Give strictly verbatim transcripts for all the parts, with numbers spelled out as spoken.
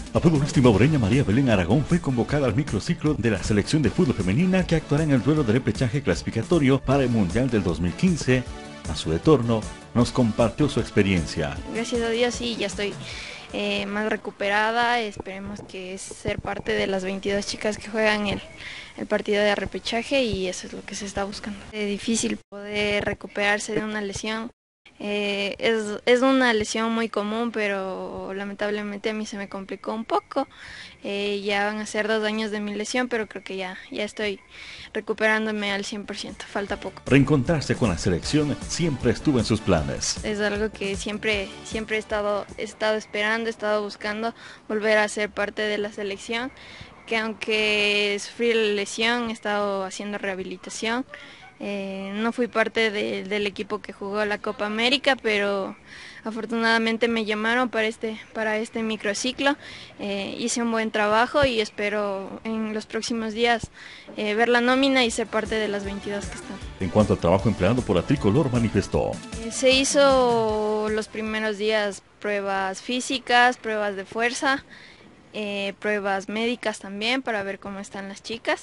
La futbolista ibaguereña María Belén Aragón fue convocada al microciclo de la selección de fútbol femenina que actuará en el duelo de repechaje clasificatorio para el Mundial del dos mil quince. A su retorno, nos compartió su experiencia. Gracias a Dios sí, ya estoy eh, más recuperada. Esperemos que es ser parte de las veintidós chicas que juegan el, el partido de repechaje y eso es lo que se está buscando. Es difícil poder recuperarse de una lesión. Eh, es, es una lesión muy común, pero lamentablemente a mí se me complicó un poco. Eh, ya van a ser dos años de mi lesión, pero creo que ya, ya estoy recuperándome al cien por ciento, falta poco. Reencontrarse con la selección siempre estuvo en sus planes. Es algo que siempre, siempre he estado, he estado esperando, he estado buscando volver a ser parte de la selección, que aunque sufrí la lesión, he estado haciendo rehabilitación. Eh, no fui parte de, del equipo que jugó la Copa América, pero afortunadamente me llamaron para este, para este microciclo. Eh, hice un buen trabajo y espero en los próximos días eh, ver la nómina y ser parte de las veintidós que están. En cuanto al trabajo empleado por la tricolor, manifestó. Eh, se hizo los primeros días pruebas físicas, pruebas de fuerza, eh, pruebas médicas también para ver cómo están las chicas.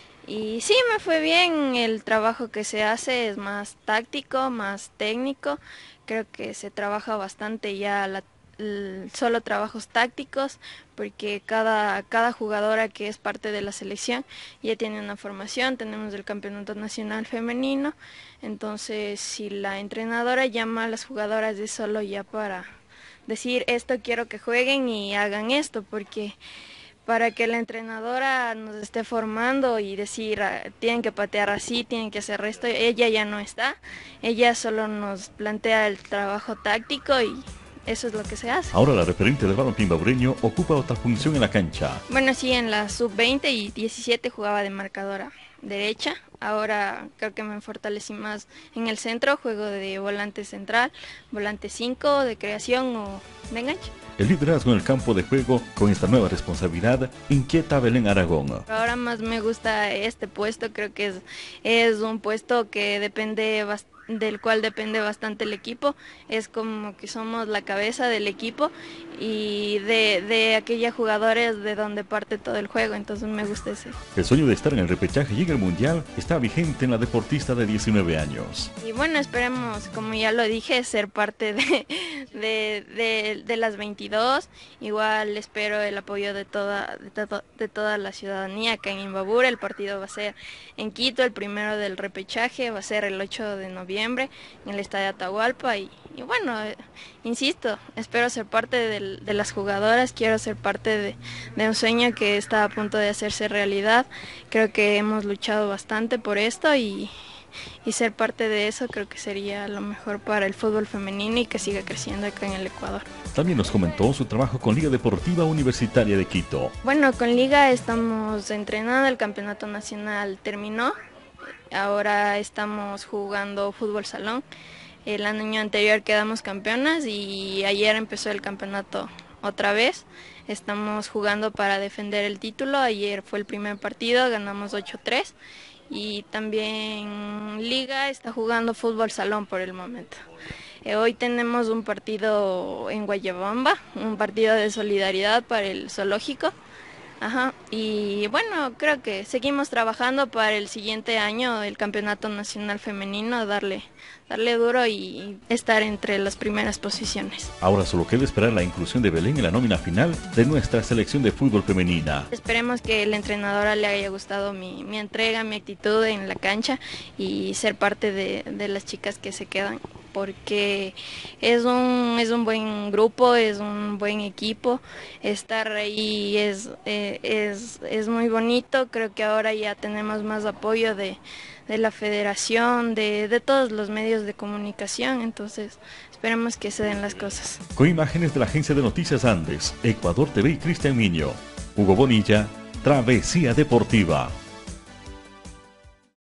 Y sí, me fue bien. El trabajo que se hace es más táctico, más técnico. Creo que se trabaja bastante ya la, el, solo trabajos tácticos, porque cada, cada jugadora que es parte de la selección ya tiene una formación. Tenemos el Campeonato Nacional Femenino, entonces si la entrenadora llama a las jugadoras de solo ya para decir esto quiero que jueguen y hagan esto, porque para que la entrenadora nos esté formando y decir tienen que patear así, tienen que hacer esto, ella ya no está, ella solo nos plantea el trabajo táctico y eso es lo que se hace. Ahora la referente del balompié ibaguereño ocupa otra función en la cancha. Bueno, sí, en la sub veinte y diecisiete jugaba de marcadora derecha, ahora creo que me fortalecí más en el centro, juego de volante central, volante cinco, de creación o de enganche. El liderazgo en el campo de juego con esta nueva responsabilidad inquieta a Belén Aragón. Ahora más me gusta este puesto, creo que es, es un puesto que depende bastante, del cual depende bastante el equipo, es como que somos la cabeza del equipo y de, de aquellos jugadores de donde parte todo el juego, entonces me gusta ese. El sueño de estar en el repechaje y en el mundial está vigente en la deportista de diecinueve años. Y bueno, esperemos, como ya lo dije, ser parte de, de, de, de las veintidós, igual espero el apoyo de toda, de, to, de toda la ciudadanía acá en Imbabura. El partido va a ser en Quito, el primero del repechaje, va a ser el ocho de noviembre en el Estadio Atahualpa y, y bueno, eh, insisto, espero ser parte de, de las jugadoras, quiero ser parte de, de un sueño que está a punto de hacerse realidad. Creo que hemos luchado bastante por esto y, y ser parte de eso creo que sería lo mejor para el fútbol femenino y que siga creciendo acá en el Ecuador. También nos comentó su trabajo con Liga Deportiva Universitaria de Quito. Bueno, con Liga estamos entrenando, el campeonato nacional terminó. Ahora estamos jugando fútbol salón. El año anterior quedamos campeonas y ayer empezó el campeonato otra vez. Estamos jugando para defender el título. Ayer fue el primer partido, ganamos ocho tres. Y también Liga está jugando fútbol salón por el momento. Eh, hoy tenemos un partido en Guayabamba, un partido de solidaridad para el zoológico. Ajá, y bueno, creo que seguimos trabajando para el siguiente año, el Campeonato Nacional Femenino, darle, darle duro y estar entre las primeras posiciones. Ahora solo queda esperar la inclusión de Belén en la nómina final de nuestra selección de fútbol femenina. Esperemos que a la entrenadora le haya gustado mi, mi entrega, mi actitud en la cancha y ser parte de, de las chicas que se quedan, porque es un, es un buen grupo, es un buen equipo, estar ahí es, eh, es, es muy bonito. Creo que ahora ya tenemos más apoyo de, de la federación, de, de todos los medios de comunicación, entonces esperemos que se den las cosas. Con imágenes de la agencia de noticias Andes, Ecuador T V y Cristian Miño, Hugo Bonilla, Travesía Deportiva.